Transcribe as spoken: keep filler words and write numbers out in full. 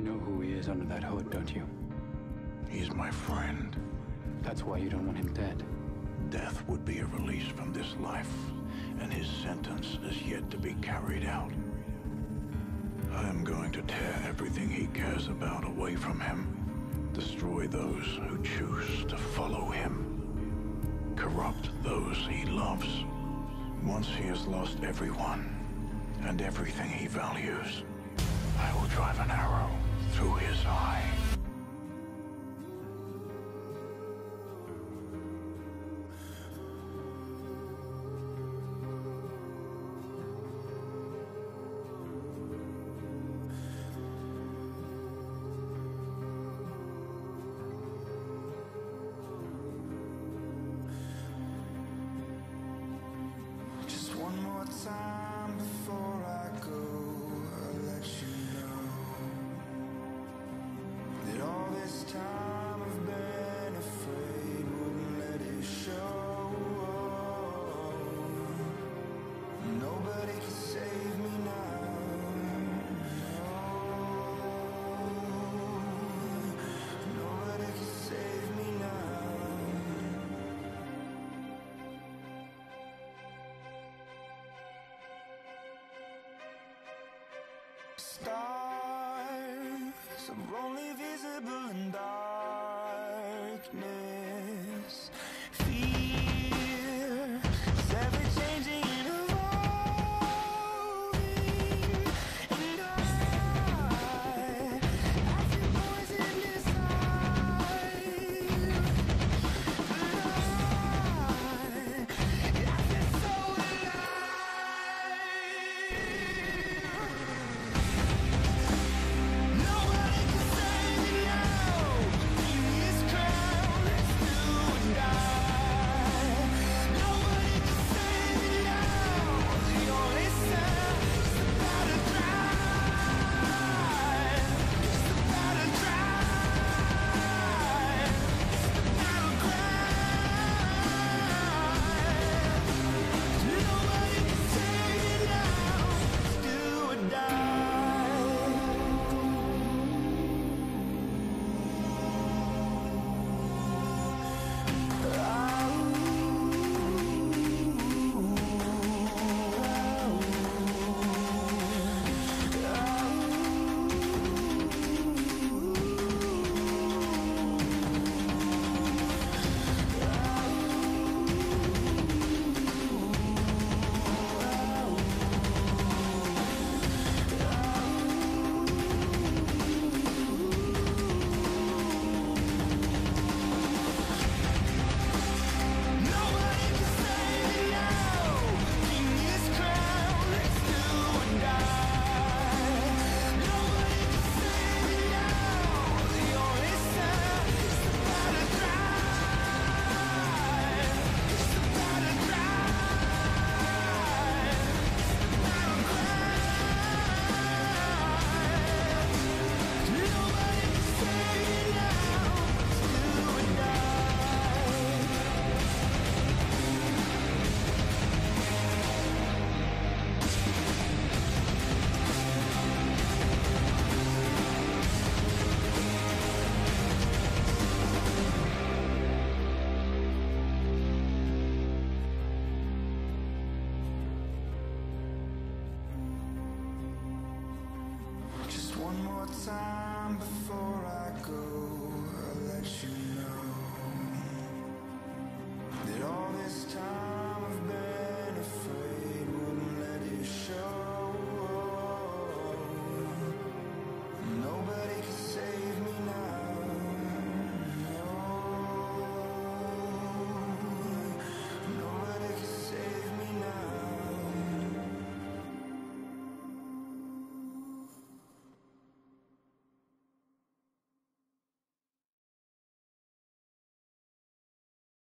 You know who he is under that hood, don't you? He's my friend. That's why you don't want him dead. Death would be a release from this life, and his sentence is yet to be carried out. I am going to tear everything he cares about away from him. Destroy those who choose to follow him. Corrupt those he loves. Once he has lost everyone and everything he values, I will drive an arrow through his eye. One more time before I go, I'll let you know that all this time I've been afraid wouldn't let it show. Nobody can save me now. No, nobody can save me now. Stars are only visible in darkness. Fear is ever changing and evolving. And I, I feel poison inside. But I, I feel so alive. Nobody can save me now. In this crowd, let's do or die. Nobody can save me now. The only sound is the battle cry. It's the battle cry. It's the battle cry. Nobody can save me now. Let's do or die. Nobody can save me now. In this crowd, let's do or die. Nobody can save me now. The only sound is the battle cry. It's the battle cry. It's the battle cry. Nobody can save me now. Let's do or die. Just one more time before I go, I'll let you